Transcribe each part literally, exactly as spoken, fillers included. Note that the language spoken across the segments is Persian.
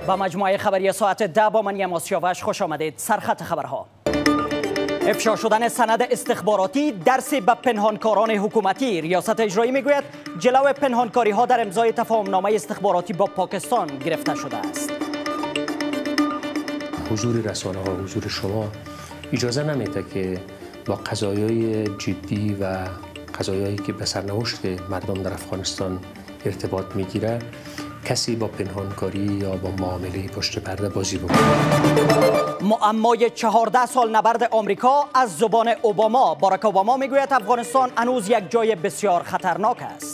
به مجموعه خبری ساعت ده با من یم آسیاوش خوش آمدید. سرخط خبرها: افشا شدن سند استخباراتی درس به پنهانکاران حکومتی. ریاست اجرایی میگوید جلو پنهانکاری ها در امضای تفاهمنامه استخباراتی با پاکستان گرفته شده است. حضور رسانه ها، حضور شما اجازه نمیده که با قضایای جدی و قضایایی که به سرنوشت مردم در افغانستان ارتباط میگیره کسی با پنهانکاری یا با معامله پشت پرده بازی بکنه. معمای چهارده سال نبرد آمریکا از زبان اوباما. باراک اوباما میگوید افغانستان هنوز یک جای بسیار خطرناک است.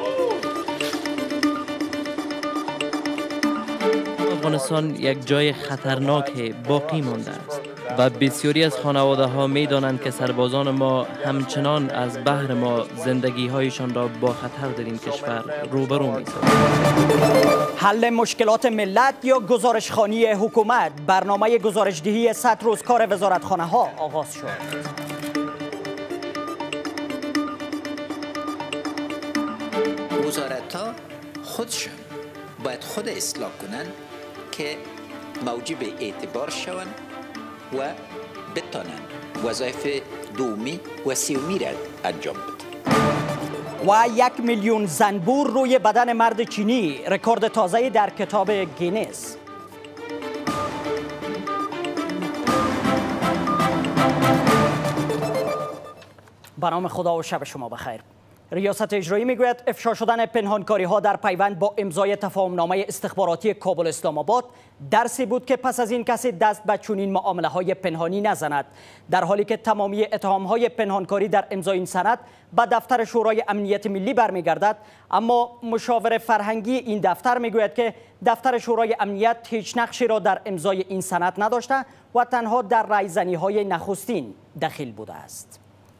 افغانستان یک جای خطرناک باقی مانده است و بسیاری از خانواده ها می دانند که سربازان ما همچنان از بحر ما زندگی هایشان را با خطر در این کشور روبرو می سازند. حل مشکلات ملت یا گزارشخوانی حکومت. برنامه گزارشدهی صد روز کار وزارتخانه ها آغاز شد. وزارت ها خودشان باید خود اصلاح کنند که موجب اعتبار شوند و بتانند وظایف دومی و سومی را انجام بدهند. و یک میلیون زنبور روی بدن مرد چینی. رکورد تازه در کتاب گینس. به نام خدا و شب شما بخیر. ریاست اجرایی میگوید افشا شدن پنهانکاری ها در پیوند با امضای تفاهمنامه استخباراتی کابل اسلام آباد درسی بود که پس از این کسی دست به چنین معامله های پنهانی نزند، در حالی که تمامی اتهام های پنهانکاری در امضای این سند به دفتر شورای امنیت ملی برمیگردد. اما مشاور فرهنگی این دفتر میگوید که دفتر شورای امنیت هیچ نقشی را در امضای این سند نداشته و تنها در رایزنی های نخستین دخیل بوده است.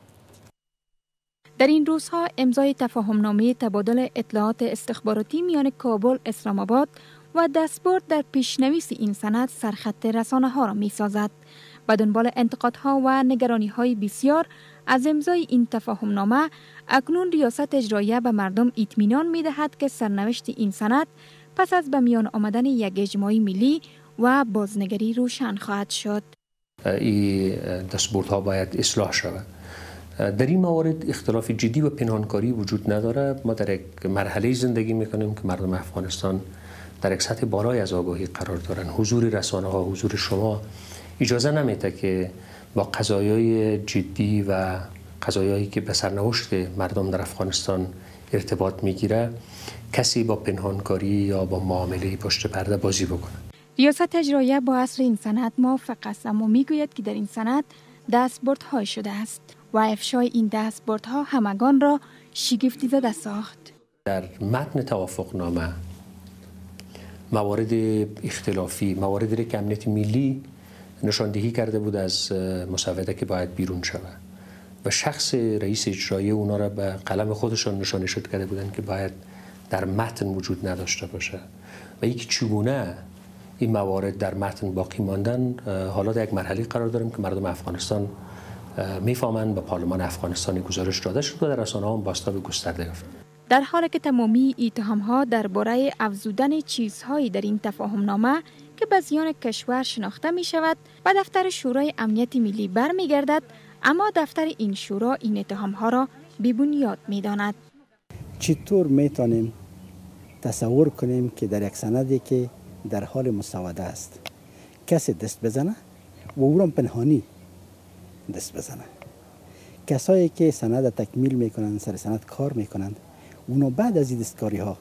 در این روزها امضای تفاهمنامه تبادل اطلاعات استخباراتی میان کابل، اسلام آباد و دستبرد در پیشنویس این سند سرخط رسانه ها را می سازد. و دنبال انتقادها و نگرانی های بسیار از امضای این تفاهمنامه، اکنون ریاست اجراییه به مردم اطمینان می دهد که سرنوشت این سند پس از به میان آمدن یک اجماع ملی و بازنگری روشن خواهد شد. این دستبردها باید اصلاح شود. در این موارد اختلاف جدی و پنهانکاری وجود نداره. ما در یک مرحله زندگی میکنیم که مردم افغانستان در یک سطح بالای از آگاهی قرار دارن. حضور رسانه ها، حضور شما اجازه نمیده که با قضایای جدی و قضایایی که به سرنوشت مردم در افغانستان ارتباط میگیره کسی با پنهانکاری یا با معامله پشت پرده بازی بکنه. ریاست اجراییه با اصل این سند موافق است، اما میگوید که در این سند دستبردهای شده است و افشای این دستبردها همگان را شگفتی زده ساخت. در متن توافقنامه موارد اختلافی، مواردی که امنیت ملی نشاندهی کرده بود از مسوده که باید بیرون شود و شخص رئیس اجرایی اونا را به قلم خودشان نشان نشد کرده بودند که باید در متن وجود نداشته باشه و یک چگونه این موارد در متن باقی ماندن. حالا در یک مرحله قرار داریم که مردم افغانستان میفهمند به پارلمان افغانستانی گزارش داده شد و در رسانه‌ها هم بازتاب گسترده یافت. در حالی که تمامی اتهام‌ها درباره افزودن چیزهایی در این تفاهمنامه که به زیان کشور شناخته می شود به دفتر شورای امنیت ملی برمیگردد، اما دفتر این شورا این اتهام‌ها را بی‌بنیاد می‌داند. چطور میتونیم تصور کنیم که در یک سندی که در حال مسوده است کسی دست بزنه و او را پنهانی دست بزنه؟ کسایی که سند تکمیل میکنند، سر سند کار میکنند، اونا بعد از این دستکاری ها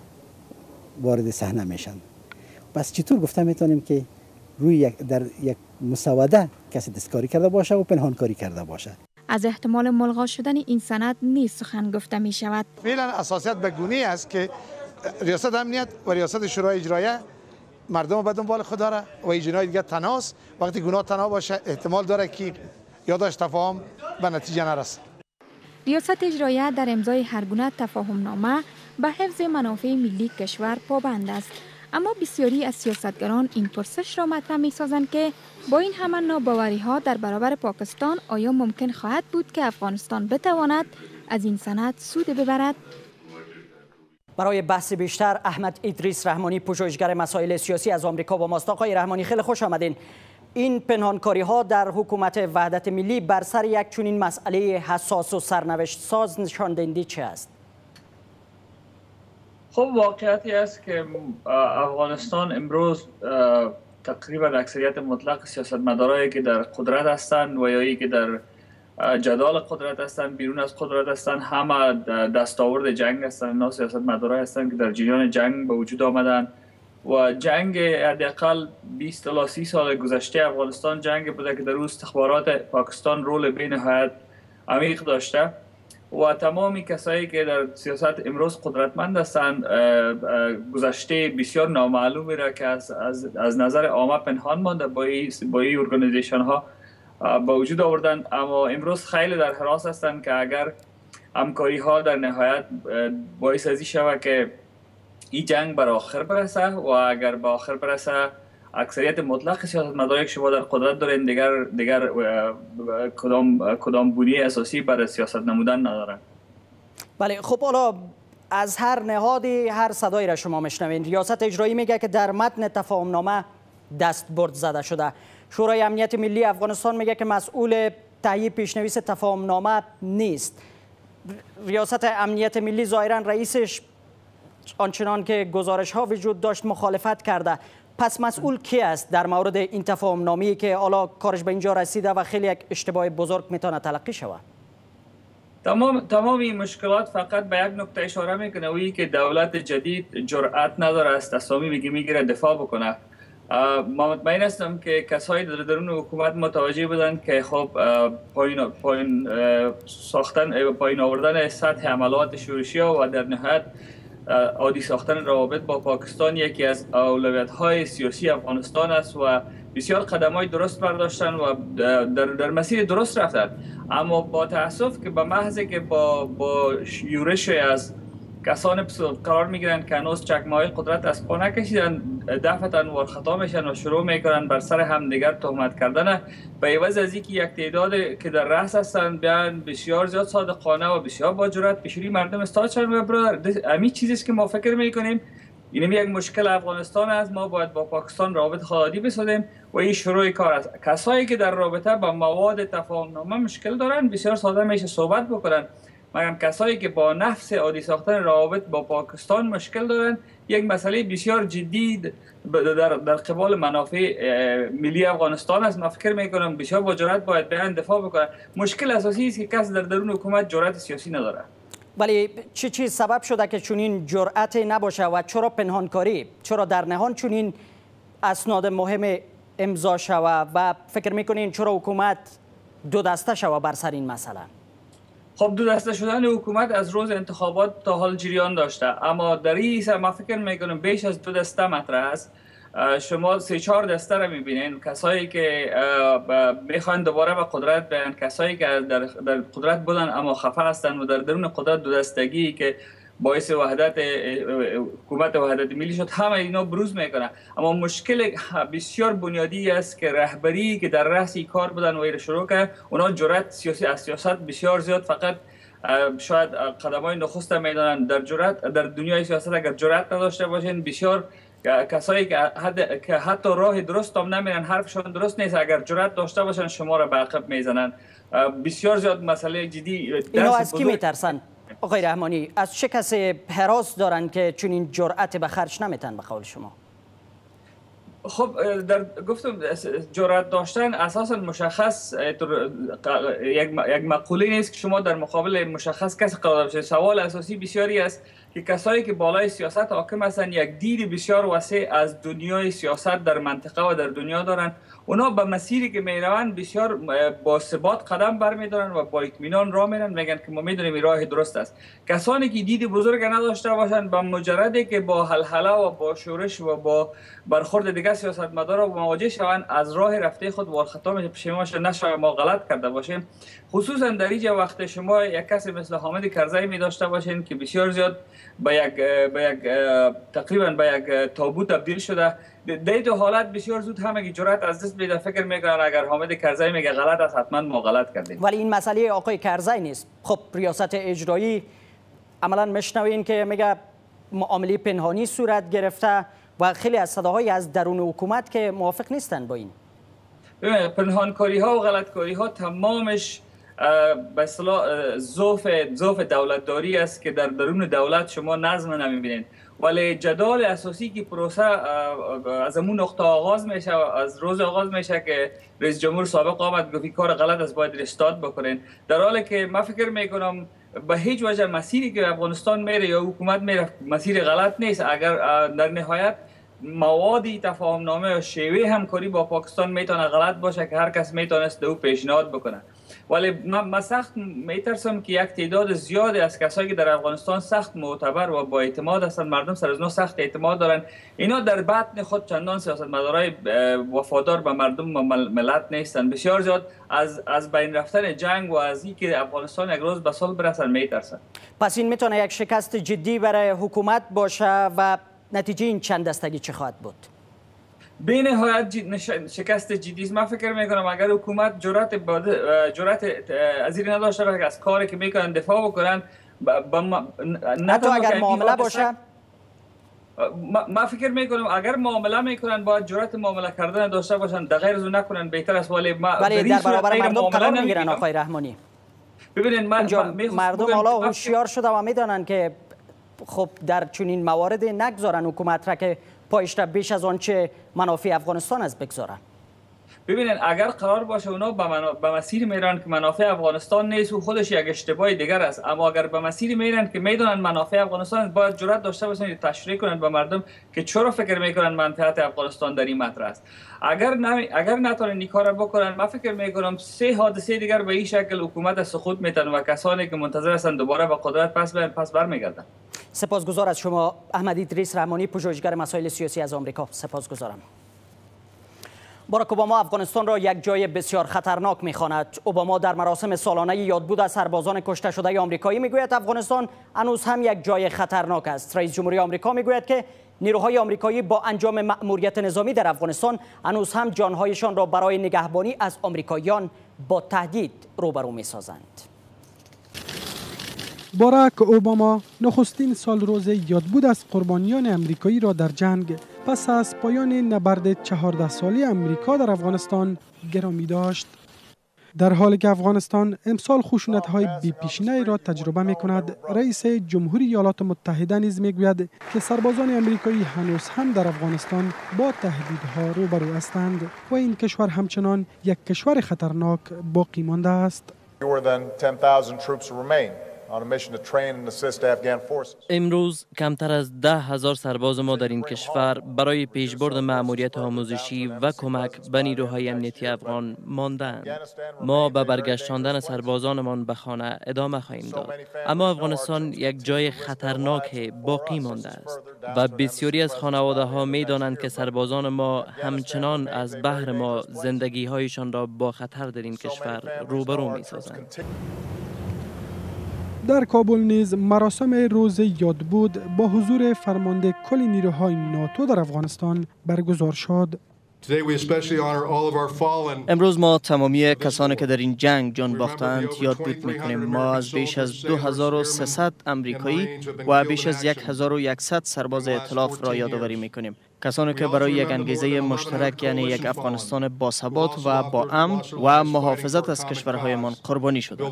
وارد صحنه میشن. پس چطور گفته میتونیم که روی یک در یک مسوده کسی دستکاری کرده باشه و پنهانکاری کرده باشه؟ از احتمال ملغا شدن این سند نیز سخن گفته می شود. فعلا اساسیت به گونه است که ریاست امنیت و ریاست شورای اجراییه مردم به دنبال خود داره و اجرای دیگه تناست. وقتی گناه تنها باشه احتمال داره که یادداشت تفاهم به نتیجه نرسه. ریاست اجراییه در امضای هر گونه تفاهمنامه به حفظ منافع ملی کشور پابند است، اما بسیاری از سیاستگران این پرسش را مطرح می‌سازند که با این همه ناباوری‌ها در برابر پاکستان آیا ممکن خواهد بود که افغانستان بتواند از این سند سود ببرد؟ برای بحث بیشتر احمد ادریس رحمانی، پژوهشگر مسائل سیاسی از آمریکا با ماست. آقای رحمانی خیلی خوش آمدین. این پنهانکاری ها در حکومت وحدت ملی بر سر یک چنین مسئله حساس و سرنوشت ساز نشان دهنده چه است؟ خب واقعیتی است که افغانستان امروز تقریبا اکثریت مطلق سیاستمدارایی که در قدرت هستند و یا که در جدال قدرت هستند، بیرون از قدرت هستند، همه دستاورد جنگ هستند. اینا سیاستمدارایی هستند که در جریان جنگ به وجود آمدن و جنگ حداقل بیست تا سی سال گذشته افغانستان جنگ بوده که در اون استخبارات پاکستان رول بی‌نهایت عمیق داشته و تمامی کسایی که در سیاست امروز قدرتمند هستند گذشته بسیار نامعلومی را که از, از, از نظر عامه پنهان مانده با این با این ارگانیزیشن ها با وجود آوردن، اما امروز خیلی در حراس هستند که اگر همکاری ها در نهایت باعث ازی شود که این جنگ بر آخر برسه و اگر به آخر برسه اکثریت مطلق سیاستمدارایی که شما در قدرت دارین دیگر دیگر کدام کدام بودی اساسی برای سیاست نمودن ندارن. بله خب حالا از هر نهادی هر صدایی را شما میشنوین. ریاست اجرایی میگه که در متن تفاهم نامه دستبرد زده شده. شورای امنیت ملی افغانستان میگه که مسئول تهیه پیشنویس تفاهم نامه نیست. ریاست امنیت ملی ظاهرا رئیسش آنچنان که گزارش ها وجود داشت مخالفت کرده. پس مسئول کی است در مورد این تفاهم نامه‌ای که حالا کارش به اینجا رسیده و خیلی یک اشتباه بزرگ میتونه تلقی شود؟ تمام تمام این مشکلات فقط به یک نکته اشاره میکنه، وی که دولت جدید جرأت نداره از تصامیمی که میگیره دفاع بکنه. ما مطمئن هستم که کسایی در درون حکومت متوجه بودند که خب پایین پایین ساختن پایین آوردن سطح عملات شورشی ها و در نهایت عادی ساختن روابط با پاکستان یکی از اولویت‌های سیاسی افغانستان است و بسیار قدم‌های درست برداشتن و در در مسیر درست رفتن، اما با تأسف که به محض که با با یورش از کسان قرار میگیرن که هنوز چکمه‌های قدرت از پا نکشیدن دفعتاً وارخطا میشن و شروع میکنن بر سر همدیگر تهمت کردن، به عوض از اینکه یک تعداد که در رأس هستن بیان بسیار زیاد صادقانه و بسیار با جرأت پیشروی مردم استاد شدن. و برادر همین چیزی است که ما فکر میکنیم این یک مشکل افغانستان است. ما باید با پاکستان رابط خالصی بسازیم و این شروع کار است. کسایی که در رابطه با مواد تفاهم نامه مشکل دارن بسیار ساده میشه صحبت بکنن، مگر کسایی که با نفس عادی ساختن روابط با پاکستان مشکل دارن یک مسئله بسیار جدی در در قبال منافع ملی افغانستان است. من فکر میکنم بسیار با جرأت باید بیان دفاع بکنن. مشکل اساسی است که کس در درون حکومت جرأت سیاسی نداره. ولی چه چیز سبب شده که چنین جرأت نباشه و چرا پنهانکاری، چرا در نهان چنین اسناد مهم امضا شود و فکر میکنین چرا حکومت دو دسته شود بر سر این مسئله؟ خب دو دسته شدن حکومت از روز انتخابات تا حال جریان داشته، اما در این ما فکر میکنم بیش از دو دسته مطرح است. شما سه چهار دسته را میبینین، کسایی که میخوان دوباره به قدرت بیان، کسایی که در, در قدرت بودن اما خفه هستند و در درون قدرت دو دستگی که باعث وحدت حکومت وحدت ملی شد، همه اینا بروز میکنه. اما مشکل بسیار بنیادی است که رهبری که در رأس کار بودن و ایره شروع کرد، اونا جرأت سیاسی از سیاست بسیار زیاد فقط شاید قدمای نخست میدانند. در جرأت در دنیای سیاست اگر جرأت نداشته باشین، بسیار کسایی که حد که حتی راه درست هم نمیرن، حرفشون درست نیست، اگر جرأت داشته باشن شما را به عقب میزنن. بسیار زیاد مسئله جدی. اینا از کی میترسن آقای رحمانی؟ از چه کسی هراس دارن که چون این جرأت به خرج نمیتن به قول شما؟ خب در گفتم جرأت داشتن اساسا مشخص یک یک مقوله نیست که شما در مقابل مشخص کسی قرار بشید. سوال اساسی بسیاری است که کسایی که بالای سیاست حاکم هستند یک دید بسیار وسیع از دنیای سیاست در منطقه و در دنیا دارن. اونا به مسیری که میروند بسیار با ثبات قدم برمیدارن و با اطمینان راه میرن، میگن که ما میدونیم این راه درست است. کسانی که دید بزرگ نداشته باشند با مجردی که با هلهله و با شورش و با برخورد دیگه سیاستمدارا مواجه شوند، از راه رفته خود وارخطا میشه، پشیمان شده نشه ما غلط کرده باشیم. خصوصا در اینجا وقت شما یک کسی مثل حامد کرزی می داشته باشین که بسیار زیاد به یک به یک تقریبا به یک تابو تبدیل شده، در دو حالت بسیار زود همه جرأت از دست میده. فکر میکنن اگر حامد کرزی میگه غلط است، حتما ما غلط کردیم. ولی این مسئله آقای کرزی نیست. خب ریاست اجرایی عملا میشنوین که میگه معامله پنهانی صورت گرفته و خیلی از صداهای از درون حکومت که موافق نیستن با این. ببینید پنهانکاری ها و غلطکاری ها تمامش به اصطلاح ظرف ظرف دولتداری است که در درون دولت شما نظم نمیبینید. ولی جدال اساسی که پروسه از همون نقطه آغاز میشه، از روز آغاز میشه که رئیس جمهور سابق آمد گفت کار غلط است باید ریستارت بکنین، در حالی که من فکر میکنم به هیچ وجه مسیری که افغانستان میره یا حکومت میره مسیر غلط نیست. اگر در نهایت موادی تفاهم نامه و شیوه همکاری با پاکستان میتونه غلط باشه که هر کس میتونست دو پیشنهاد بکنه، ولی من سخت میترسم که یک تعداد زیادی از کسایی که در افغانستان سخت معتبر و با اعتماد هستند، مردم سر از نو سخت اعتماد دارن، اینا در بطن خود چندان سیاستمدارای وفادار به مردم و ملت نیستن. بسیار زیاد از از بین رفتن جنگ و از اینکه افغانستان یک روز به صلح برسن میترسن. پس این میتونه یک شکست جدی برای حکومت باشه و نتیجه این چند دستگی چه خواهد بود؟ به نهایت شکست جدی است. من فکر میکنم اگر حکومت جرأت جرأت از این نداشته باشه که از کاری که میکنن دفاع بکنن، حتی اگر معامله باشه، ما فکر میکنم اگر معامله میکنن باید جرأت معامله کردن داشته باشن، در غیر از اون نکنن بهتر است. ولی ولی در برابر مردم قرار میگیرن آقای رحمانی. ببینید مردم حالا هوشیار شده و میدانن که خب در چنین موارد نگذارن حکومت را که پایش را بیش از آنچه منافع افغانستان است بگذارن. ببینید اگر قرار باشه اونا به منا... مسیر میرن که منافع افغانستان نیست و خودش یک اشتباه دیگر است، اما اگر به مسیر میرن که میدونن منافع افغانستان، باید جرأت داشته باشن تشریح کنن به مردم که چرا فکر میکنن منفعت افغانستان در این مطرح است. اگر نمی... اگر نتونن این کارو بکنن، من فکر میکنم سه حادثه دیگر به این شکل حکومت سقوط میتن و کسانی که منتظر هستند دوباره به قدرت پس بر پس برمیگردن. سپاسگزار از شما احمد ادریس رحمانی، پژوهشگر مسائل سیاسی از آمریکا. سپاسگزارم. باراک اوباما افغانستان را یک جای بسیار خطرناک می‌خواند. اوباما در مراسم سالانه یادبود از سربازان کشته شده آمریکایی میگوید افغانستان هنوز هم یک جای خطرناک است. رئیس جمهوری آمریکا میگوید که نیروهای آمریکایی با انجام مأموریت نظامی در افغانستان هنوز هم جانهایشان را برای نگهبانی از آمریکاییان با تهدید روبرو می‌سازند. باراک اوباما نخستین سال روز یادبود از قربانیان آمریکایی را در جنگ پس از پایان نبرد چهارده ساله آمریکا در افغانستان گرامی داشت. در حالی که افغانستان امسال خشونت‌های بی‌پیشینه‌ای را تجربه می‌کند، رئیس جمهوری ایالات متحده نیز می‌گوید که سربازان آمریکایی هنوز هم در افغانستان با تهدیدها روبرو هستند و این کشور همچنان یک کشور خطرناک باقی مانده است. امروز کمتر از ده هزار سرباز ما در این کشور برای پیشبرد مأموریت آموزشی و کمک به نیروهای امنیتی افغان ماندند. ما به برگشتاندن سربازانمان به خانه ادامه خواهیم داد، اما افغانستان یک جای خطرناک باقی مانده است و بسیاری از خانواده ها می دانند که سربازان ما همچنان از بحر ما زندگی هایشان را با خطر در این کشور روبرو می سازند. در کابل نیز مراسم روز یادبود با حضور فرمانده کل نیروهای ناتو در افغانستان برگزار شد. امروز ما تمامی کسانی که در این جنگ جان باختند یادبود می‌کنیم. ما از بیش از دو هزار و سیصد امریکایی و بیش از هزار و صد سرباز ائتلاف را یادآوری می‌کنیم. کسانی که برای یک انگیزه مشترک، یعنی یک افغانستان با ثبات و با امن و محافظت از کشورهایمان قربانی شدند.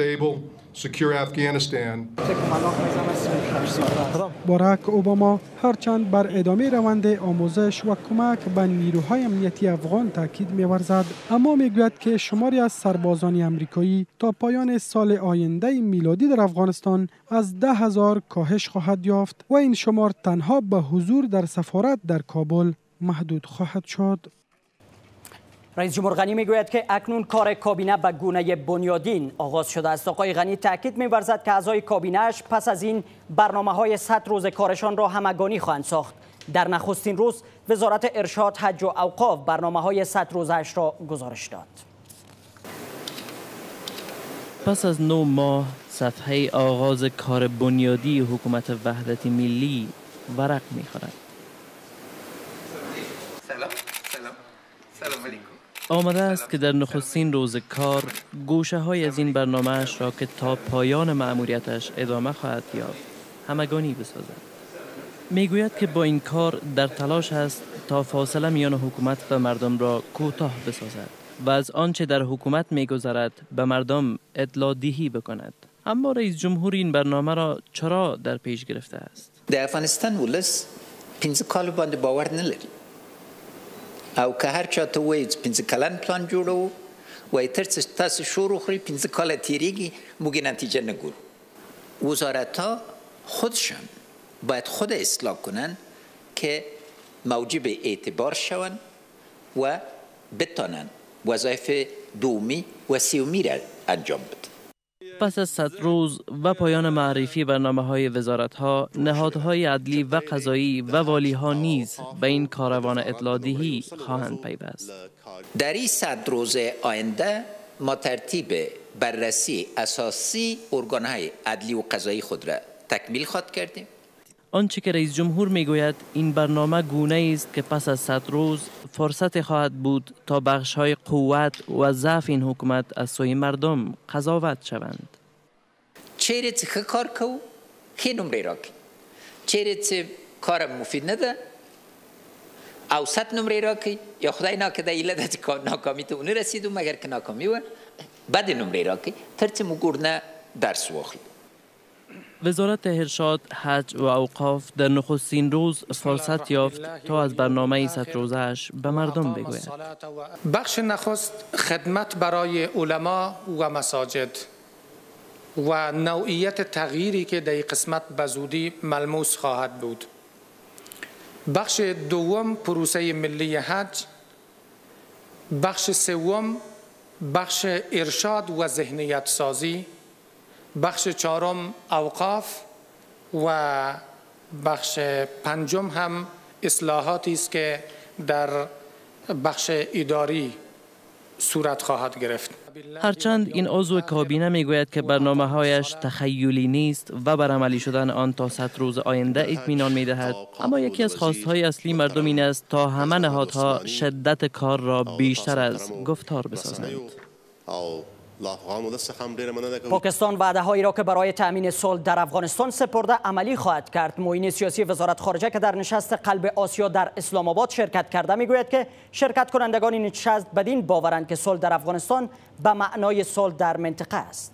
باراک اوباما هرچند بر ادامه روند آموزش و کمک به نیروهای امنیتی افغان تاکید می‌ورزد، اما میگوید که شماری از سربازان آمریکایی تا پایان سال آینده میلادی در افغانستان از ده هزار کاهش خواهد یافت و این شمار تنها به حضور در سفارت در کابل محدود خواهد شد. رئیس جمهور غنی میگوید که اکنون کار کابینه به گونه بنیادین آغاز شده است. آقای غنی تاکید می‌ورزد که اعضای کابینه‌اش پس از این برنامه‌های صد روز کارشان را همگانی خواهند ساخت. در نخستین روز وزارت ارشاد، حج و اوقاف برنامه‌های صد روزه‌اش را گزارش داد. پس از نه ماه صفحه آغاز کار بنیادی حکومت وحدت ملی ورق می‌خورد. سلام سلام سلام علیکم. آمده است که در نخستین روز کار گوشه های از این برنامه‌اش را که تا پایان مأموریتش ادامه خواهد یافت همگانی بسازد. میگوید که با این کار در تلاش است تا فاصله میان حکومت و مردم را کوتاه بسازد و از آنچه در حکومت میگذرد به مردم اطلاع دهی بکند. اما رئیس جمهور این برنامه را چرا در پیش گرفته است؟ در افغانستان ولس پنځه کال باندې باور نه لري او که هر چا ته وایي پنځه کلن پلان جوړو وایي تر څه تاسو شور وخوري پنځه کاله تیریږي موږ نتیجه نه ګورو. وزارت‌ها خودشان باید خود اصلاح کنند که موجب اعتبار شوند و بتانند وظایف دومی و سیومی را انجام بدن. پس از صد روز و پایان معرفی برنامه‌های وزارت‌ها، نهادهای عدلی و قضایی و والی‌ها نیز به این کاروان اطلاع دهی خواهند پیوست. در این صد روز آینده ما ترتیب بررسی اساسی ارگان‌های عدلی و قضایی خود را تکمیل خواهد کردیم. آنچه که رئیس جمهور میگوید این برنامه گونه است که پس از صد روز فرصت خواهد بود تا بخش‌های قوت و ضعف این حکومت از سوی مردم قضاوت شوند. چیرې چې ښه کار کوو ښې نمرې راکړي، چیرې چې کار مفید نه ده اوسط نمرې راکړي، یا خدای ناکرده ایله ده چې ناکامی ته ونه رسیدو مگر که ناکامی وه بد نمرې راکړي تر څه موږ ورنه درس واخلو. وزارت ارشاد، حج و اوقاف در نخستین روز فرصت یافت تا از برنامه صد روزه‌اش به مردم بگوید. بخش نخست خدمت برای علما و مساجد و نوعیت تغییری که در این قسمت به زودی ملموس خواهد بود. بخش دوم پروسه ملی حج، بخش سوم بخش ارشاد و ذهنیت سازی، بخش چهارم اوقاف و بخش پنجم هم اصلاحاتی است که در بخش اداری صورت خواهد گرفت. هرچند این عضو کابینه میگوید که برنامه‌هایش تخیلی نیست و بر عملی شدن آن تا صد روز آینده اطمینان می‌دهد، اما یکی از خواست‌های اصلی مردم این است تا همه نهادها شدت کار را بیشتر از گفتار بسازند. پاکستان وعده‌هایی را که برای تأمین صلح در افغانستان سپرده عملی خواهد کرد. معین سیاسی وزارت خارجه که در نشست قلب آسیا در اسلام آباد شرکت کرده میگوید که شرکت کنندگان این نشست بدین باورند که صلح در افغانستان به معنای صلح در منطقه است.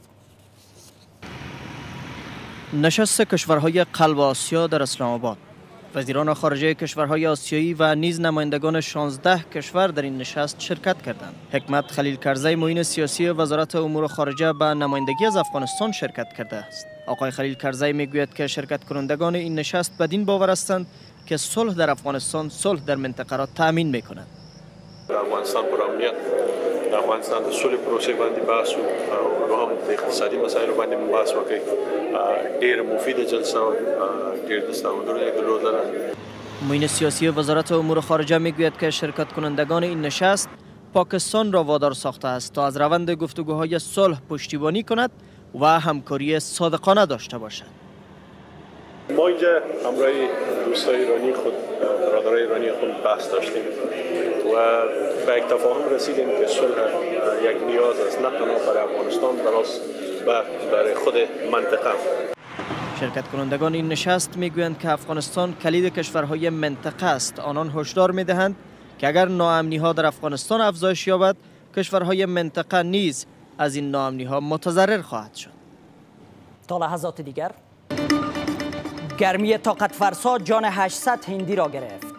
نشست کشورهای قلب آسیا در اسلام آباد. وزیران خارجه کشورهای آسیایی و نیز نمایندگان شانزده کشور در این نشست شرکت کردند. حکمت خلیل کرزی معین سیاسی وزارت امور خارجه به نمایندگی از افغانستان شرکت کرده است. آقای خلیل کرزی میگوید که شرکت کنندگان این نشست بدین باور هستند که صلح در افغانستان صلح در منطقه را تأمین می‌کند. در افغانستان پر امنیت، در افغانستان د صلح پروسه باندې بحث او هم د اقتصادي مسایلو باندې بحث وکړي. ډېر مفید جلسه او ډېر دستاوردونه درلودل. معین سیاسی وزارت امور خارجه میگوید که شرکت کنندگان این نشست پاکستان را وادار ساخته است تا از روند گفتگوهای صلح پشتیبانی کند و همکاری صادقانه داشته باشد. ما اینجا همراه دوستای ایرانی خود، برادرای ایرانی خود بحث داشتیم و به یک تفاهم رسیدیم که صلح یک نیاز است، نه تنها برای افغانستان بلکه برای خود منطقه. شرکت کنندگان این نشست میگویند که افغانستان کلید کشورهای منطقه است. آنان هشدار میدهند که اگر ناامنی ها در افغانستان افزایش یابد، کشورهای منطقه نیز از این ناامنی ها متضرر خواهد شد. تا لحظات دیگر گرمی طاقت فرسا جان هشتصد هندی را گرفت.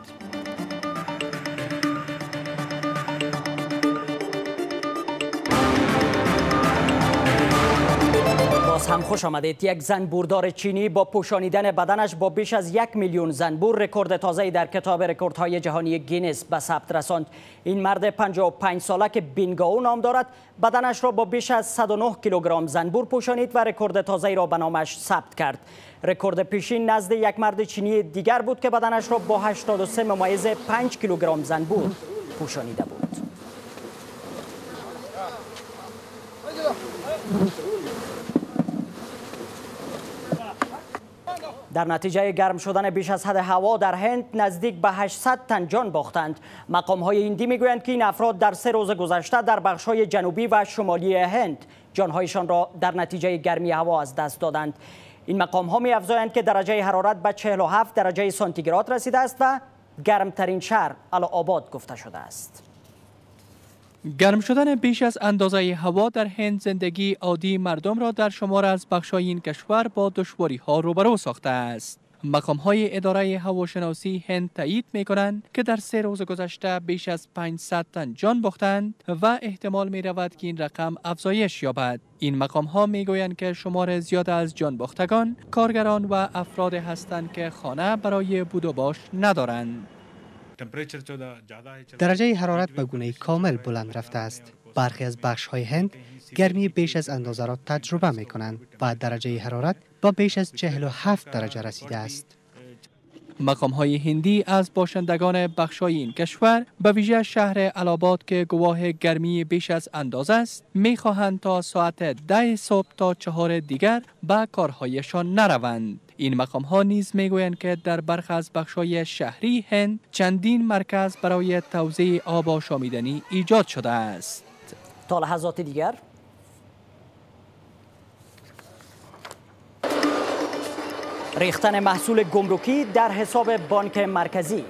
باز هم خوش آمدید. یک زنبوردار چینی با پوشانیدن بدنش با بیش از یک میلیون زنبور رکورد تازه‌ای در کتاب رکوردهای جهانی گینس به ثبت رساند. این مرد پنجاه و پنج ساله که بینگاو نام دارد بدنش را با بیش از صد و نه کیلوگرم زنبور پوشانید و رکورد تازه‌ای را به نامش ثبت کرد. رکورد پیشین نزد یک مرد چینی دیگر بود که بدنش را با هشتاد و سه ممیز پنج کیلوگرم زنبور پوشانیده بود. در نتیجه گرم شدن بیش از حد هوا در هند نزدیک به هشتصد تن جان باختند. مقام‌های هندی میگویند که این افراد در سه روز گذشته در بخش‌های جنوبی و شمالی هند جانهایشان را در نتیجه گرمی هوا از دست دادند. این مقام ها می افزایند که درجه حرارت به چهل و هفت درجه سانتیگراد رسیده است و گرمترین شهر اله‌آباد گفته شده است. گرم شدن بیش از اندازه هوا در هند زندگی عادی مردم را در شمار از بخش‌های این کشور با دشواری ها روبرو ساخته است. مقام های اداره هواشناسی هند تایید می کنند که در سه روز گذشته بیش از پانصد تن جان باختند و احتمال می رود که این رقم افزایش یابد. این مقام ها می گویند که شمار زیاد از جان باختگان کارگران و افراد هستند که خانه برای بود و باش ندارند. درجه حرارت به گونه کامل بلند رفته است. برخی از بخش‌های هند گرمی بیش از اندازه را تجربه می کنند و درجه حرارت با بیش از چهل و هفت درجه رسیده است. مقام های هندی از باشندگان بخش‌های این کشور به ویژه شهر اله‌آباد که گواه گرمی بیش از اندازه است می خواهند تا ساعت ده صبح تا چهار دیگر به کارهایشان نروند. این مقام ها نیز می گویند که در برخی از بخش‌های شهری هند چندین مرکز برای توزیع آب آشامیدنی ایجاد شده است. تا لحظات دیگر ریختن محصول گمرکی در حساب بانک مرکزی.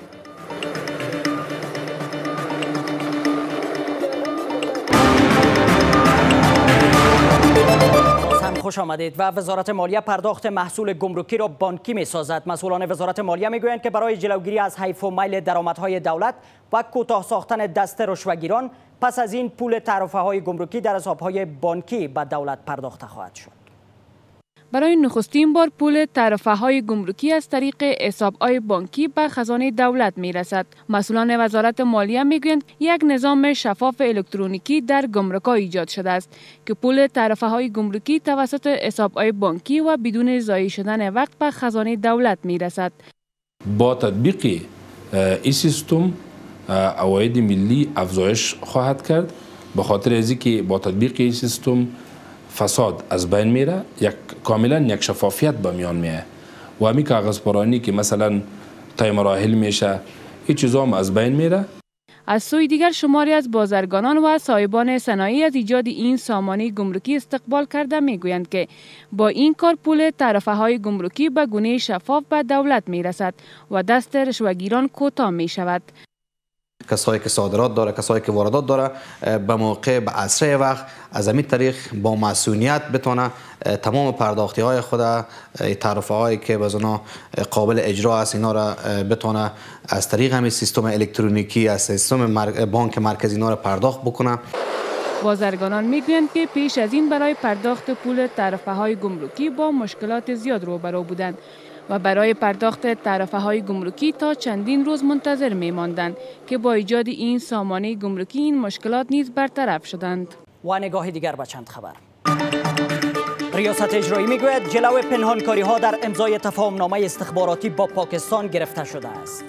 باز هم خوش آمدید. و وزارت مالیه پرداخت محصول گمرکی را بانکی می سازد. مسئولان وزارت مالیه می گویند که برای جلوگیری از حیف و میل درآمدهای دولت و کوتاه ساختن دست رشوه‌گیران پس از این پول تعرفه های گمرکی در حسابهای بانکی به دولت پرداخته خواهد شد. برای نخستین بار پول تعرفه های گمرکی از طریق حساب‌های بانکی به خزانه دولت می رسد. مسئولان وزارت مالیه می گویند یک نظام شفاف الکترونیکی در گمرک‌ها ایجاد شده است که پول تعرفه های گمرکی توسط حساب‌های بانکی و بدون ضایع شدن وقت به خزانه دولت می رسد. با تطبیق این سیستم عواید ملی افزایش خواهد کرد، به خاطر از اینکه با تطبیق این سیستم فساد از بین میره، یک کاملا یک شفافیت به میان میاد و همین کاغذ پرانی که مثلا طی مراحل میشه این چیزا هم از بین میره. از سوی دیگر شماری از بازرگانان و صاحبان صنایع از ایجاد این سامانه گمرکی استقبال کرده میگویند که با این کار پول تعرفه های گمرکی به گونه شفاف به دولت میرسد و دست رشوه‌گیران کوتاه می شود. کسایی که صادرات داره، کسایی که واردات داره، به موقع به اسرع وقت از همین طریق با مسئولیت بتونه تمام پرداختی های خود، تعرفه هایی که باز اونا قابل اجرا است اینا را بتونه از طریق همین سیستم الکترونیکی از سیستم بانک مرکزی اینا را پرداخت بکنه. بازرگانان میگویند که پیش از این برای پرداخت پول تعرفه های گمرکی با مشکلات زیاد روبرو بودند و برای پرداخت تعرفه های گمرکی تا چندین روز منتظر می ماندند که با ایجاد این سامانه گمرکی این مشکلات نیز برطرف شدند. و نگاه دیگر به چند خبر. ریاست اجرایی می گوید جلو پنهانکاری ها در امضای تفاهم نامه استخباراتی با پاکستان گرفته شده است.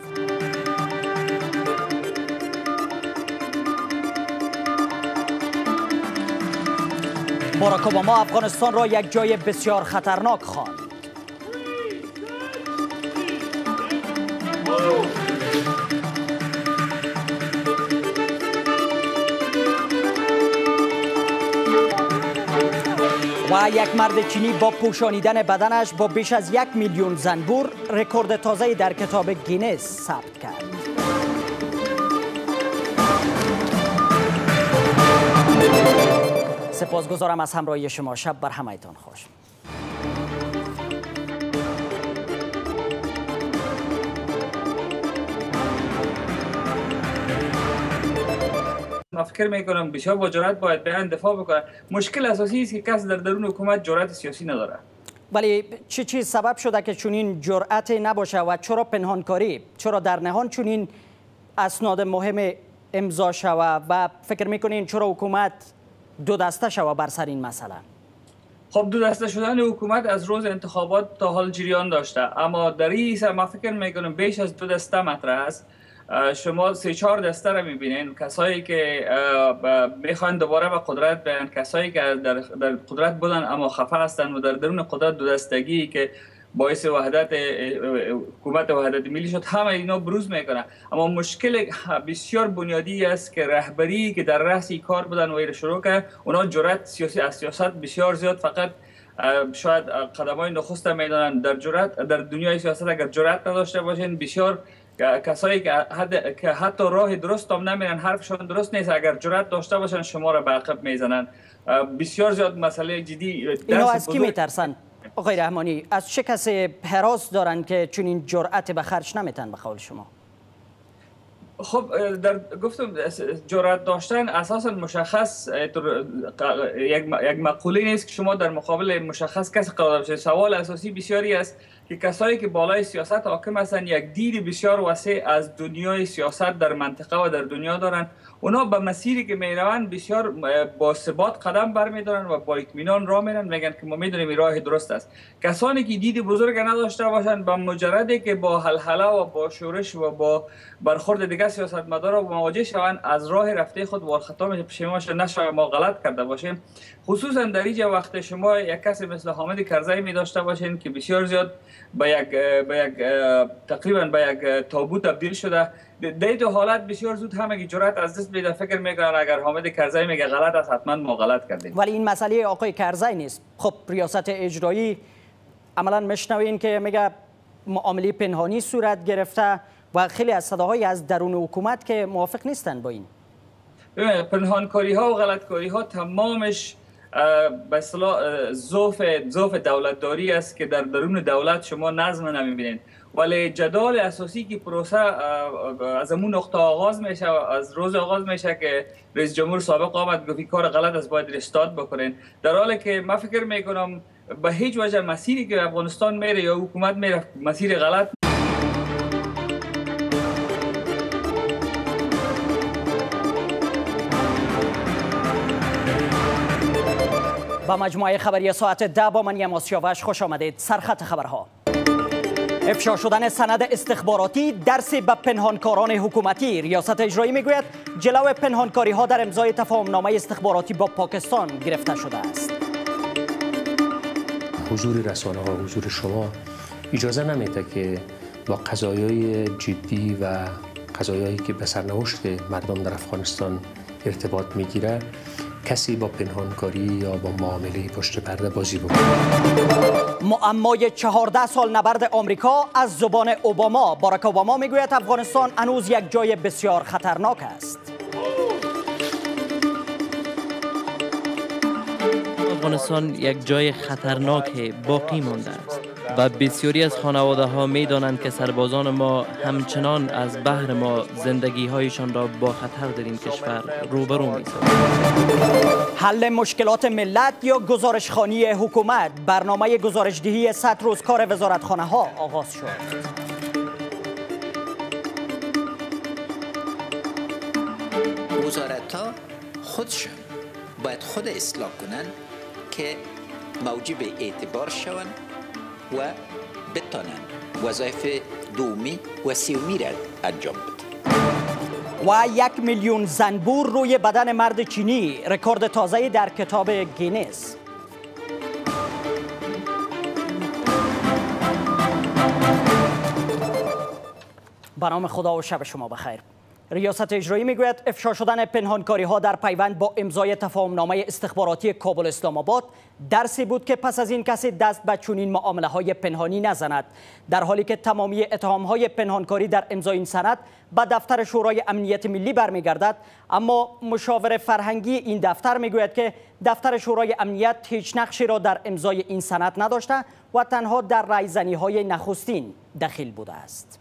باراک اوباما افغانستان را یک جای بسیار خطرناک خواند. و یک مرد چینی با پوشانیدن بدنش با بیش از یک میلیون زنبور رکورد تازه‌ای در کتاب گینس ثبت کرد. سپاسگزارم از همراهی شما. شب بر همه‌تان خوش. من فکر میکنم بسیار با جرأت باید بیان دفاع بکنه. مشکل اساسی است که کس در درون حکومت جرأت سیاسی نداره. ولی چه چیز سبب شده که چنین جرأت نباشه و چرا پنهانکاری، چرا در نهان چنین اسناد مهم امضا شوه و فکر میکنین چرا حکومت دو دسته شوه بر سر این مسئله؟ خب دو دسته شدن حکومت از روز انتخابات تا حال جریان داشته، اما در این سر من فکر میکنم بیش از دو دسته مطرح است. شما سه چهار دسته را میبینین، کسایی که میخوان دوباره به قدرت بیان، کسایی که در, در قدرت بودن اما خفه هستند و در درون قدرت دو دستگی که باعث وحدت حکومت وحدت ملی شد، همه اینا بروز میکنه. اما مشکل بسیار بنیادی است که رهبری که در رأس کار بودن و ایره شروع کرد، اونا جرأت سیاسی از سیاست بسیار زیاد فقط شاید قدم‌های نخست میدانند. در جرأت در دنیای سیاست اگر جرأت نداشته باشین، بسیار کسایی که حد که حتی راه درست هم نمیرن، حرفشون درست نیست، اگر جرأت داشته باشن شما را به عقب میزنن. بسیار زیاد مسئله جدی. اینا از کی میترسن آقای رحمانی؟ از چه کسی حراس دارن که چون این جرأت به خرج نمیتن به قول شما؟ خب در گفتم جرأت داشتن اساسا مشخص یک یک مقوله نیست که شما در مقابل مشخص کسی قرار بشید. سوال اساسی بسیاری است که کسایی که بالای سیاست حاکم هستند یک دید بسیار وسیع از دنیای سیاست در منطقه و در دنیا دارند. اونا به مسیری که میروند بسیار با ثبات قدم برمیدارن و با اطمینان راه میرن، میگن که ما میدونیم این راه درست است. کسانی که دید بزرگ نداشته باشند با مجردی که با هلهله و با شورش و با برخورد دیگر سیاستمدارا مواجه شوند، از راه رفته خود وارخطا میشه، پشیمان نشه ما غلط کرده باشیم. خصوصا در اینجا وقت شما یک کسی مثل حامد کرزی می داشته باشین که بسیار زیاد به یک به یک تقریبا به یک تابو تبدیل شده، در دو حالت بسیار زود همه جرأت از دست میده، فکر میکنن اگر حامد کرزی میگه غلط است حتما ما غلط کردیم. ولی این مسئله آقای کرزی نیست. خب ریاست اجرایی عملا میشنوین که میگه معامله پنهانی صورت گرفته و خیلی از صداهای از درون حکومت که موافق نیستن با این. ببینید پنهانکاری ها و غلطکاری ها تمامش به اصطلاح ضعف ضعف دولتداری است که در درون دولت شما نظم نمیبینید. ولی جدال اساسی که پروسه از همون نقطه آغاز میشه، از روز آغاز میشه که رئیس جمهور سابق آمد گفت کار غلط است باید رستارت بکنین، در حالی که من فکر میکنم به هیچ وجه مسیری که افغانستان میره یا حکومت میره مسیر غلط. با مجموعه خبری ساعت ده با من یم آسیاوش خوش آمدید. سرخط خبرها: افشا شدن سند استخباراتی درسی به پنهانکاران حکومتی. ریاست اجرایی میگوید جلو پنهانکاری ها در امضای تفاهم نامه استخباراتی با پاکستان گرفته شده است. حضور رسانه ها، حضور شما اجازه نمیده که با قضایای جدی و قضایایی که به سرنوشت مردم در افغانستان ارتباط میگیره کسی با پنهانکاری یا با معامله پشت پرده بازی بکنه. معمای چهارده سال نبرد آمریکا از زبان اوباما. باراک اوباما میگوید افغانستان هنوز یک جای بسیار خطرناک است. افغانستان یک جای خطرناک باقی مانده است و بسیاری از خانواده ها می دانند که سربازان ما همچنان از بحر ما زندگی هایشان را با خطر در این کشور روبرو می سازند. حل مشکلات ملت یا گزارشخوانی حکومت. برنامه گزارشدهی صد روز کار وزارتخانه ها آغاز شد. وزارت ها خودشان باید خود اصلاح کنند که موجب اعتبار شوند و بتانند وظایف دومی و سیومی را انجام بدهند. و یک میلیون زنبور روی بدن مرد چینی. رکورد تازه در کتاب گینس. به نام خدا و شب شما بخیر. ریاست اجرایی میگوید افشا شدن پنهانکاری ها در پیوند با امضای تفاهم نامه استخباراتی کابل اسلام آباد درسی بود که پس از این کسی دست به چنین معامله های پنهانی نزند، در حالی که تمامی اتهام های پنهانکاری در امضای این سند به دفتر شورای امنیت ملی برمیگردد. اما مشاور فرهنگی این دفتر میگوید که دفتر شورای امنیت هیچ نقشی را در امضای این سند نداشته و تنها در رایزنی های نخستین دخیل بوده است.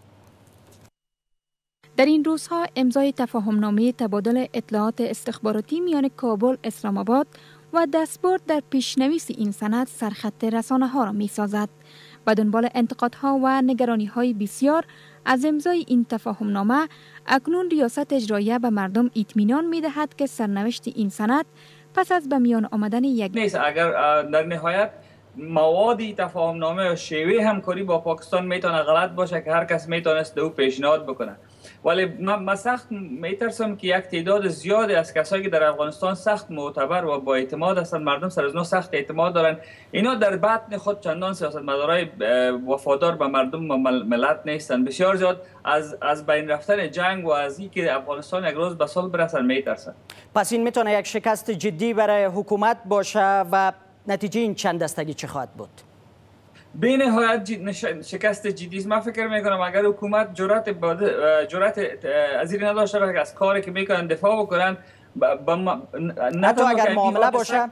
در این روزها امضای تفاهمنامه تبادل اطلاعات استخباراتی میان کابل، اسلام آباد و دستبرد در پیشنویس این سند سرخط رسانه ها را می سازد. و دنبال انتقادها و نگرانی های بسیار از امضای این تفاهمنامه، اکنون ریاست اجراییه به مردم اطمینان می دهد که سرنوشت این سند پس از به میان آمدن یک نیست. اگر در نهایت موادی تفاهمنامه و شیوه همکاری با پاکستان میتونه غلط باشه که هر کس میتونست دو پیشنهاد بکنه، ولی من سخت میترسم که یک تعداد زیادی از کسایی که در افغانستان سخت معتبر و با اعتماد هستند، مردم سر از نو سخت اعتماد دارن، اینا در بطن خود چندان سیاستمدارای وفادار به مردم و ملت نیستن. بسیار زیاد از از بین رفتن جنگ و از اینکه افغانستان یک روز به صلح برسن میترسن. پس این میتونه یک شکست جدی برای حکومت باشه و نتیجه این چند دستگی چه خواهد بود؟ به نهایت شکست جدی است. من فکر میکنم اگر حکومت جرأت جرأت از این نداشته باشه که از کاری که میکنن دفاع بکنن، حتی اگر معامله باشه،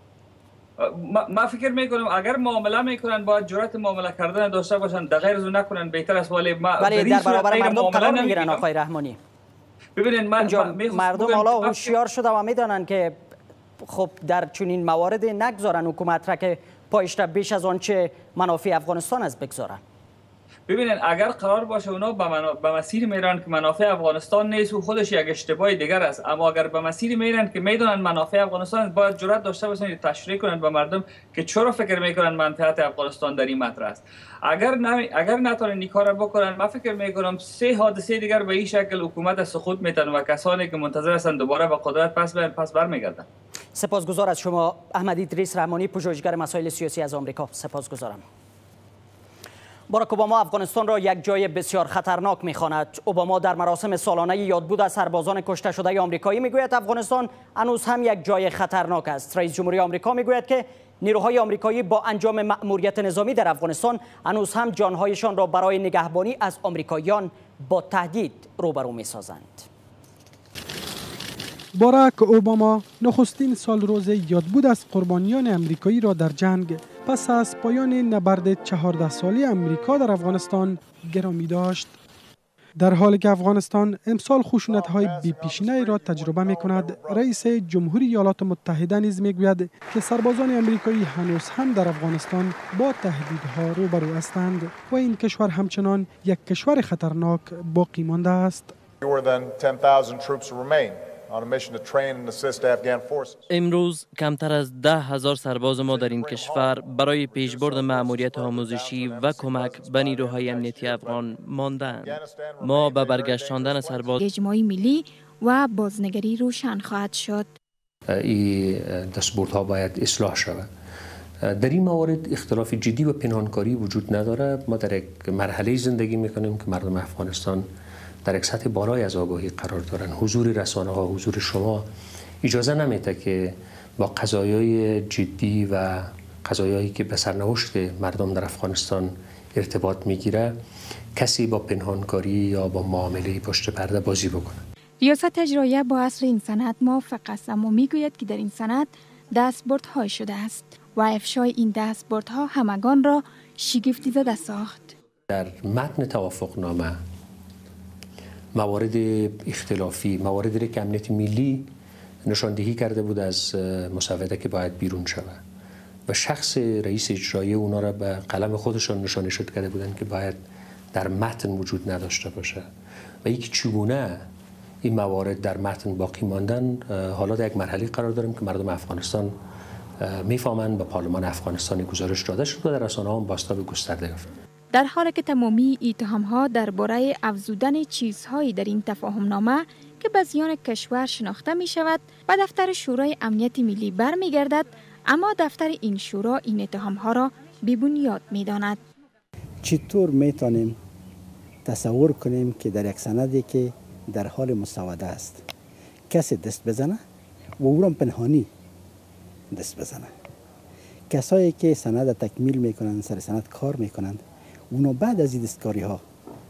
ما فکر میکنم اگر معامله میکنن باید جرأت معامله کردن داشته باشن، در غیر از اون نکنن بهتر است. ولی ولی در برابر مردم قرار میگیرن آقای رحمانی. ببینید من مردم حالا هوشیار شده و میدانن که خب در چنین موارد نگذارن حکومت را که پایش را بیش از آنچه منافع افغانستان است بگذارن. ببینید اگر قرار باشه اونا به منا... مسیر میرن که منافع افغانستان نیست و خودش یک اشتباه دیگر است، اما اگر به مسیر میرن که میدونن منافع افغانستان، باید جرأت داشته باشن تشریح کنن به مردم که چرا فکر میکنن منفعت افغانستان در این مطرح است. اگر نمی... اگر نتونن این کارو بکنن، من فکر میکنم سه حادثه دیگر به این شکل حکومت سقوط میتن و کسانی که منتظر هستند دوباره به قدرت پس بر پس برمیگردن. سپاسگزار از شما احمد ادریس رحمانی، پژوهشگر مسائل سیاسی از آمریکا. سپاسگزارم. باراک اوباما افغانستان را یک جای بسیار خطرناک می‌خواند. اوباما در مراسم سالانه یادبود از سربازان کشته شده آمریکایی میگوید افغانستان هنوز هم یک جای خطرناک است. رئیس جمهوری آمریکا میگوید که نیروهای آمریکایی با انجام مأموریت نظامی در افغانستان هنوز هم جانهایشان را برای نگهبانی از آمریکاییان با تهدید روبرو می‌سازند. باراک اوباما نخستین سال روز یادبود از قربانیان آمریکایی را در جنگ پس از پایان نبرد چهارده ساله آمریکا در افغانستان گرامی داشت. در حالی که افغانستان امسال خشونت‌های بی‌پیشینه‌ای را تجربه می‌کند، رئیس جمهوری ایالات متحده نیز می‌گوید که سربازان آمریکایی هنوز هم در افغانستان با تهدیدها روبرو هستند و این کشور همچنان یک کشور خطرناک باقی مانده است. امروز کمتر از ده هزار سرباز ما در این کشور برای پیشبرد مأموریت آموزشی و کمک به نیروهای امنیتی افغان ماندند. ما به برگشتاندن سرباز اجماعی ملی و بازنگری روشن خواهد شد. این دستبردها باید اصلاح شود. در این موارد اختلاف جدی و پنهانکاری وجود نداره. ما در یک مرحله زندگی میکنیم که مردم افغانستان در یک سطح بالای از آگاهی قرار دارن. حضور رسانه ها، حضور شما اجازه نمیده که با قضایای جدی و قضایایی که به سرنوشت مردم در افغانستان ارتباط میگیره کسی با پنهانکاری یا با معامله پشت پرده بازی بکنه. ریاست اجراییه با اصل این سند موافق است، اما میگوید که در این سند دستبردهای شده است و افشای این دستبردها همگان را شگفتی زده ساخت. در متن توافقنامه موارد اختلافی، مواردی که امنیت ملی نشاندهی کرده بود از مسوده که باید بیرون شود و شخص رئیس اجرایی اونا را به قلم خودشان نشانه شد کرده بودند که باید در متن وجود نداشته باشه و یکی چگونه این موارد در متن باقی ماندن. حالا در یک مرحله قرار داریم که مردم افغانستان میفهمند به پارلمان افغانستان گزارش داده شد و در رسانه ها بازتاب گسترده یافت. در حالی که تمامی اتهام‌ها درباره افزودن چیزهایی در این تفاهمنامه که به زیان کشور شناخته می شود به دفتر شورای امنیت ملی برمیگردد، اما دفتر این شورا این اتهام‌ها را بی‌بنیاد می‌داند. چطور میتونیم تصور کنیم که در یک سندی که در حال مسوده است کسی دست بزنه و او را پنهانی دست بزنه؟ کسایی که سند تکمیل میکنند، سر سند کار میکنند، اونا بعد از این دستکاری ها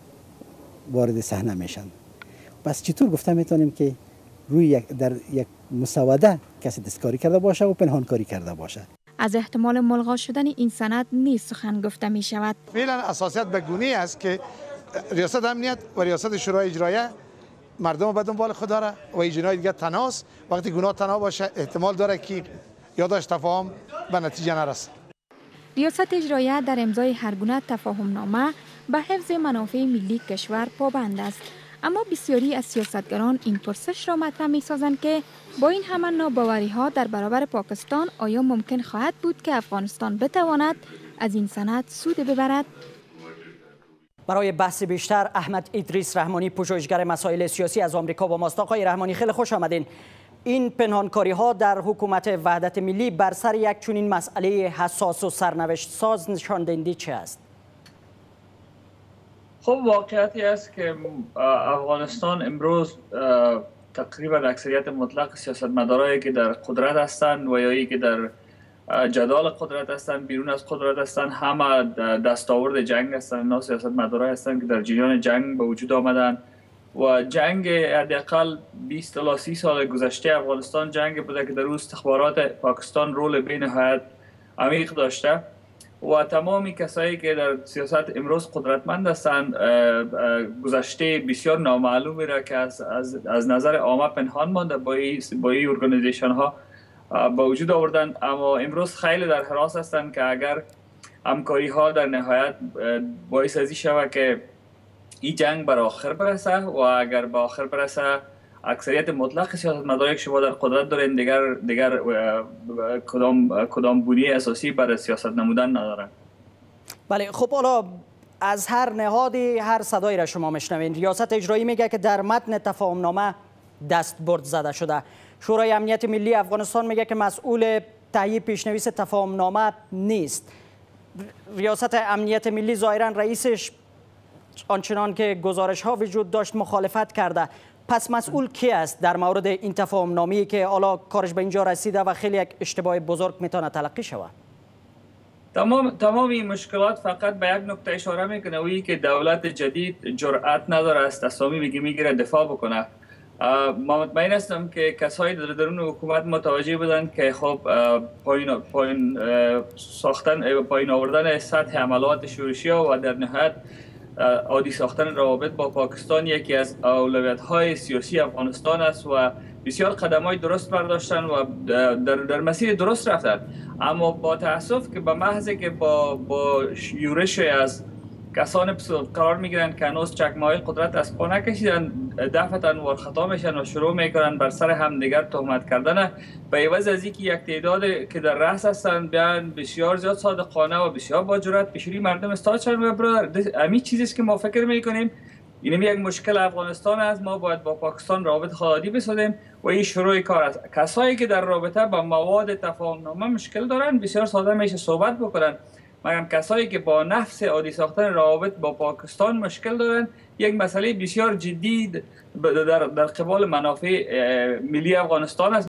وارد صحنه میشن. پس چطور گفته میتونیم که روی یک در یک مسوده کسی دستکاری کرده باشه و پنهانکاری کرده باشه؟ از احتمال ملغا شدن این سند نیز سخن گفته می شود. فعلا اساسیت به گونه است که ریاست امنیت و ریاست شورای اجراییه مردم به دنبال خود داره و این جنای دیگه تناس. وقتی گناه تنها باشه احتمال داره که یادش تفاهم به نتیجه نرسه. ریاست اجراییه در امضای هر گونه تفاهمنامه به حفظ منافع ملی کشور پابند است، اما بسیاری از سیاستگران این پرسش را مطرح می‌سازند که با این همه ناباوری‌ها در برابر پاکستان آیا ممکن خواهد بود که افغانستان بتواند از این سند سود ببرد؟ برای بحث بیشتر احمد ادریس رحمانی، پژوهشگر مسائل سیاسی از آمریکا با ماست. آقای رحمانی خیلی خوش آمدین. این پنهانکاری ها در حکومت وحدت ملی بر سر یک چنین مسئله حساس و سرنوشت ساز نشان دهنده چه است؟ خب واقعیتی است که افغانستان امروز تقریبا اکثریت مطلق سیاستمدارایی که در قدرت هستند و یا که در جدال قدرت هستند، بیرون از قدرت هستند، همه دستاورد جنگ هستند، اینا سیاستمدارای هستند که در جریان جنگ به وجود آمدن و جنگ حداقل بیست تا سی سال گذشته افغانستان جنگ بوده که در اون استخبارات پاکستان رول بی نهایت عمیق داشته و تمامی کسایی که در سیاست امروز قدرتمند هستند گذشته بسیار نامعلومی را که از, از, از نظر عامه پنهان مانده با این با این ارگانیزیشن ها با وجود آوردن، اما امروز خیلی در حراس هستند که اگر همکاری ها در نهایت باعث ازی شود که این جنگ بر آخر برسه و اگر به آخر برسه اکثریت مطلق سیاستمدارایی که شما در قدرت دارین دیگر دیگر کدام کدام بودی اساسی برای سیاست نمودن ندارن. بله خب حالا از هر نهادی هر صدایی را شما میشنوین. ریاست اجرایی میگه که در متن تفاهم نامه دستبرد زده شده. شورای امنیت ملی افغانستان میگه که مسئول تهیه پیشنویس تفاهم نامه نیست. ریاست امنیت ملی ظاهرا رئیسش آنچنان که گزارش ها وجود داشت مخالفت کرده. پس مسئول کی است در مورد این تفاهم نامه‌ای که حالا کارش به اینجا رسیده و خیلی یک اشتباه بزرگ میتونه تلقی شود؟ تمام تمام این مشکلات فقط به یک نکته اشاره میکنه، وی که دولت جدید جرأت نداره از تصامیمی میگه میگیره دفاع بکنه. ما مطمئن هستم که کسایی در درون حکومت متوجه بودن که خب پایین پایین ساختن پایین آوردن سطح عملات شورشی ها و در نهایت عادی ساختن روابط با پاکستان یکی از اولویت‌های سیاسی افغانستان است و بسیار قدم‌های درست برداشتن و در در مسیر درست رفتن، اما با تأسف که به محض که با با یورش از کسان قرار میگیرن که هنوز چکمه‌های قدرت از پا نکشیدن دفعتاً وارخطا میشن و شروع میکنن بر سر همدیگر تهمت کردن، به عوض از اینکه یک تعداد که در رأس هستن بیان بسیار زیاد صادقانه و بسیار با جرأت پیشروی مردم استاد شدن. و برادر همین چیزی است که ما فکر میکنیم این یک مشکل افغانستان است، ما باید با پاکستان رابطه خالصی بسازیم و این شروع کار است. کسایی که در رابطه با مواد تفاهم نامه مشکل دارن بسیار ساده میشه صحبت بکنن، مگر کسایی که با نفس عادی ساختن روابط با پاکستان مشکل دارن یک مسئله بسیار جدی در در قبال منافع ملی افغانستان است.